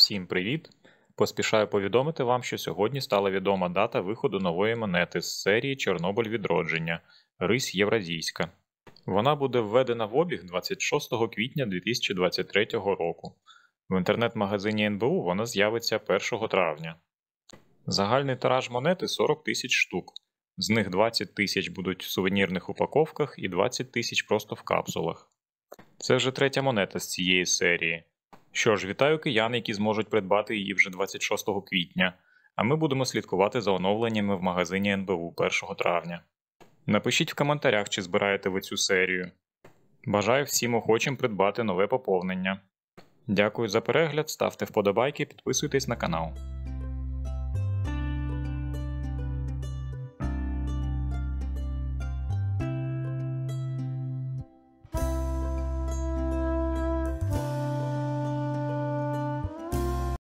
Всім привіт! Поспішаю повідомити вам, що сьогодні стала відома дата виходу нової монети з серії Чорнобиль Відродження Рись Євразійська. Вона буде введена в обіг 26 квітня 2023 року. В інтернет-магазині НБУ вона з'явиться 1 травня. Загальний тираж монети 40 тисяч штук. З них 20 тисяч будуть в сувенірних упаковках і 20 тисяч просто в капсулах. Це вже третя монета з цієї серії. Що ж, вітаю киян, які зможуть придбати її вже 26 квітня, а ми будемо слідкувати за оновленнями в магазині НБУ 1 травня. Напишіть в коментарях, чи збираєте ви цю серію. Бажаю всім охочим придбати нове поповнення. Дякую за перегляд, ставте вподобайки, підписуйтесь на канал.